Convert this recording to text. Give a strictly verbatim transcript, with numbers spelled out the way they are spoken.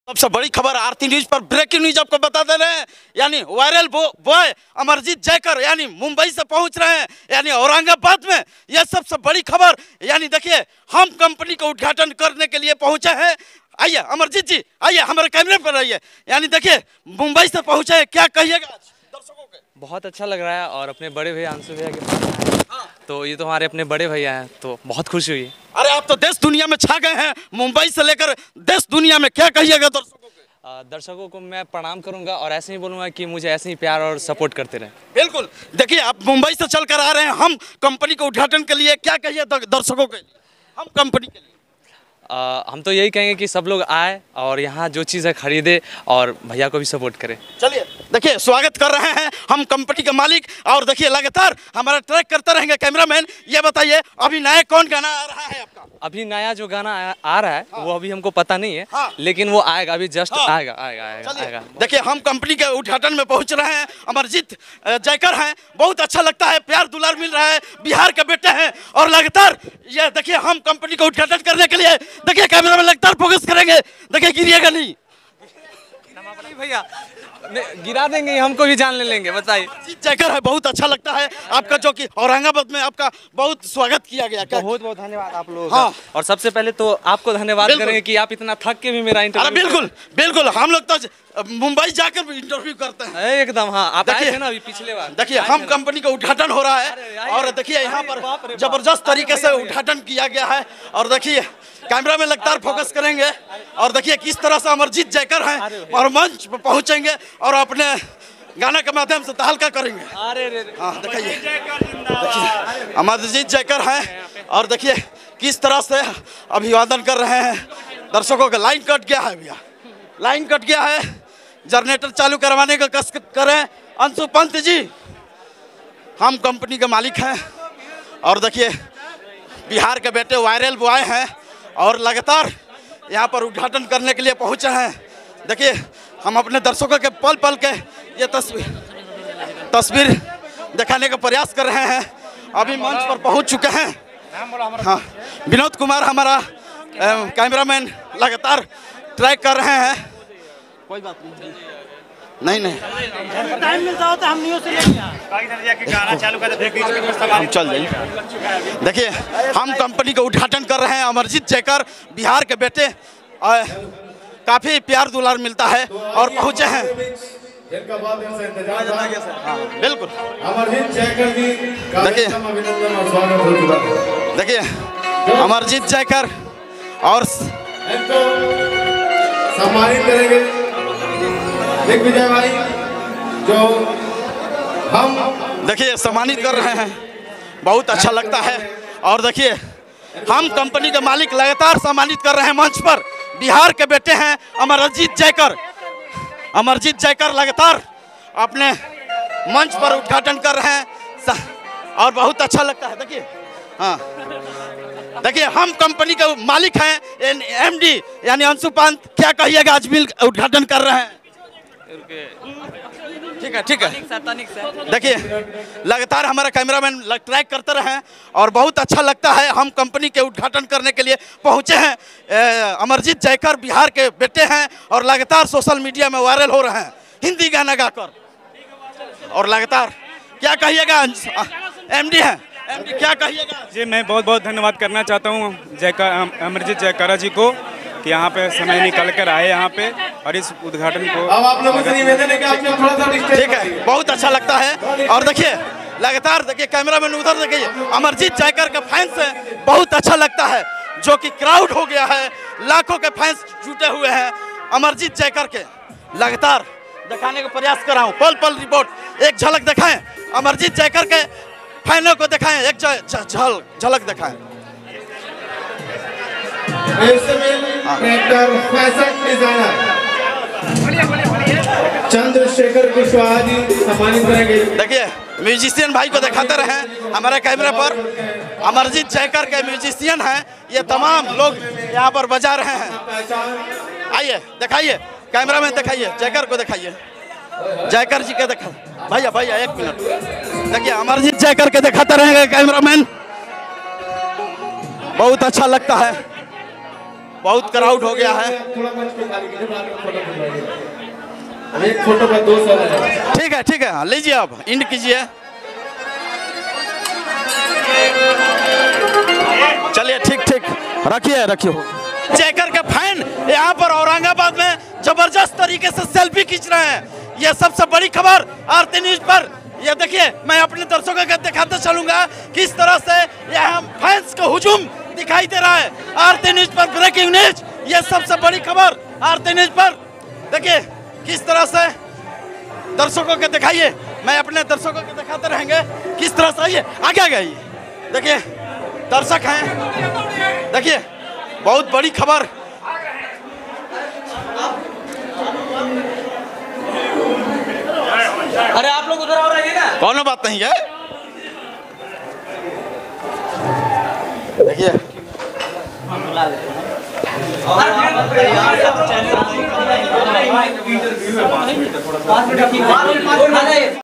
सबसे बड़ी खबर आरती न्यूज पर ब्रेकिंग न्यूज आपको बता दे रहे हैं, यानी वायरल बॉय अमरजीत जयकर यानी मुंबई से पहुंच रहे हैं यानी औरंगाबाद में। यह सबसे बड़ी खबर यानी देखिए हम कंपनी का उद्घाटन करने के लिए पहुंचे हैं। आइए अमरजीत जी, आइए हमारे कैमरे पर आइए। यानी देखिए मुंबई से पहुंचे हैं, क्या कहिएगा दर्शकों के? बहुत अच्छा लग रहा है और अपने बड़े भैया अंशु भैया के पास आए हैं। हाँ। तो ये तो हमारे अपने बड़े भैया हैं, तो बहुत खुशी हुई। अरे आप तो देश दुनिया में छा गए हैं, मुंबई से लेकर देश दुनिया में, क्या कहिएगा दर्शकों के? दर्शकों को मैं प्रणाम करूंगा और ऐसे ही बोलूंगा कि मुझे ऐसे ही प्यार और सपोर्ट करते रहें। बिल्कुल, देखिए आप मुंबई से चलकर आ रहे हैं हम कंपनी के उद्घाटन के लिए, क्या कहिए दर्शकों के लिए हम कंपनी के लिए? आ, हम तो यही कहेंगे कि सब लोग आए और यहाँ जो चीज़ है खरीदे और भैया को भी सपोर्ट करें। चलिए देखिए स्वागत कर रहे हैं हम कंपनी के मालिक, और देखिए लगातार हमारा ट्रैक करते रहेंगे कैमरामैन। ये बताइए अभी नया कौन गाना आ रहा है आपका? अभी नया जो गाना आ, आ रहा है हाँ। वो अभी हमको पता नहीं है हाँ। लेकिन वो आएगा, अभी जस्ट हाँ। आएगा आएगा आएगा, आएगा। देखिए हम कंपनी के उद्घाटन में पहुंच रहे हैं, अमरजीत जयकर हैं, बहुत अच्छा लगता है, प्यार दुलार मिल रहा है, बिहार के बेटे हैं और लगातार ये देखिए हम कंपनी का उद्घाटन करने के लिए देखिए कैमरा में लगातार फोकस करेंगे। देखिए गिरिएगा नहीं भैया, गिरा देंगे, हमको भी जान ले लेंगे। बताइए जयकर है, बहुत अच्छा लगता है आपका जो कि औरंगाबाद में आपका बहुत स्वागत किया गया। बहुत बहुत धन्यवाद आप लोगों का। और सबसे पहले तो आपको धन्यवाद करेंगे कि आप इतना थक के भी मेरा इंटरव्यू। बिल्कुल बिल्कुल, हम लोग तो मुंबई जाकर भी इंटरव्यू करते हैं एकदम। हाँ, आप आए थे ना अभी पिछले बार। देखिए हम कंपनी का उद्घाटन हो रहा है और देखिए यहाँ पर जबरदस्त तरीके से उद्घाटन किया गया है और देखिए कैमरा में लगातार फोकस करेंगे और देखिए किस तरह से अमरजीत जयकर हैं और मंच पर पहुंचेंगे और अपने गाने के माध्यम से तहलका करेंगे। हाँ देखिए देखिए अमरजीत जयकर हैं और देखिए किस तरह से अभिवादन कर रहे हैं दर्शकों का। लाइन कट गया है भैया, लाइन कट गया है, जनरेटर चालू करवाने का कसरत करें। अंशु पंत जी, हम कंपनी के मालिक हैं और देखिए बिहार के बेटे वायरल बॉय हैं और लगातार यहाँ पर उद्घाटन करने के लिए पहुँचे हैं। देखिए हम अपने दर्शकों के पल पल के ये तस्वीर तस्वीर दिखाने का प्रयास कर रहे हैं। अभी मंच पर पहुँच चुके हैं। हाँ, विनोद कुमार हमारा कैमरामैन लगातार ट्रैक कर रहे हैं। कोई बात नहीं, नहीं नहीं टाइम मिलता हो तो हम न्यूज़ से गाना चालू कर देते हैं, हम चल जाइए। देखिए हम कंपनी का उद्घाटन कर रहे हैं, अमरजीत जयकर बिहार के बेटे, काफ़ी प्यार दुलार मिलता है और पहुँचे हैं। हाँ, बिल्कुल अमरजीत जयकर जी, देखिए देखिए अमरजीत जयकर और सम्मानित करेंगे दिग्विजय भाई जो हम देखिए सम्मानित कर रहे हैं, बहुत अच्छा लगता है। और देखिए हम कंपनी के मालिक लगातार सम्मानित कर रहे हैं मंच पर, बिहार के बेटे हैं अमरजीत जयकर। अमरजीत जयकर लगातार अपने मंच पर उद्घाटन कर रहे हैं और बहुत अच्छा लगता है। देखिए हाँ देखिए हम कंपनी के मालिक हैं एमडी यानी अंशु पंत, क्या कहिएगा आज मिल उद्घाटन कर रहे हैं? ठीक है ठीक है, देखिए लगातार हमारा कैमरामैन ट्रैक करते रहे और बहुत अच्छा लगता है। हम कंपनी के उद्घाटन करने के लिए पहुंचे हैं। अमरजीत जयकर बिहार के बेटे हैं और लगातार सोशल मीडिया में वायरल हो रहे हैं हिंदी गाना गाकर। और लगातार क्या कहिएगा एमडी हैं, एमडी क्या कहिएगा? जी मैं बहुत बहुत धन्यवाद करना चाहता हूँ जयकर अमरजीत जयकर जी को कि यहाँ पे समय निकल कर आए यहाँ पे और इस उद्घाटन को। अब आप लोगों से निवेदन है कि आप थोड़ा सा ठीक है, बहुत अच्छा लगता है। और देखिए लगातार देखिए कैमरा मैन उधर देखिए अमरजीत जयकर के फैंस से बहुत अच्छा लगता है, जो कि क्राउड हो गया है, लाखों के फैंस जुटे हुए हैं अमरजीत जयकर के। लगातार दिखाने का प्रयास कर रहा हूँ, पल पल रिपोर्ट, एक झलक दिखाएं अमरजीत जयकर के फैनों को, दिखाएं एक झल झलक दिखाएं। Tractor fashion designer Chandrashekhar Kushwaha ji सम्मानित करेंगे। देखिए म्यूजिशियन भाई को दिखाते रहे हमारे कैमरे पर, अमरजीत जयकर के म्यूजिशियन हैं, ये तमाम लोग यहाँ पर बजा रहे हैं। आइए दिखाइए कैमरा में, दिखाइए जयकर को, दिखाइए जयकर जी के दिखा भैया भैया एक मिनट। देखिए अमरजीत जयकर के दिखाते रहेंगे कैमरामैन, बहुत अच्छा लगता है। बहुत क्राउड हो गया है। थोड़ा मंच पे खाली कीजिए, बाद में फोटो खिंचवाइए। अब एक फोटो का दो सौ है। ठीक है ठीक है, लीजिए आप इंड कीजिए। चलिए ठीक ठीक, रखिए रखिए। जयकर के फैन यहाँ पर औरंगाबाद में जबरदस्त तरीके से सेल्फी खींच रहे हैं। ये सबसे बड़ी खबर आरती न्यूज पर। ये देखिए, मैं अपने दर्शकों को दिखाते चलूंगा किस तरह से यहाँ फैंस का हुजूम दिखाई दे रहा है। आरती न्यूज पर ब्रेकिंग न्यूज, ये सबसे बड़ी खबर आरती न्यूज पर। देखिए किस तरह से दर्शकों को दिखाइए, मैं अपने दर्शकों को दिखाते रहेंगे किस तरह से। आइए आगे आगे आइए, देखिए दर्शक हैं। देखिए बहुत बड़ी खबर। अरे आप लोग उधर आ रहे हैं ना, कौन बात नहीं है। देखिए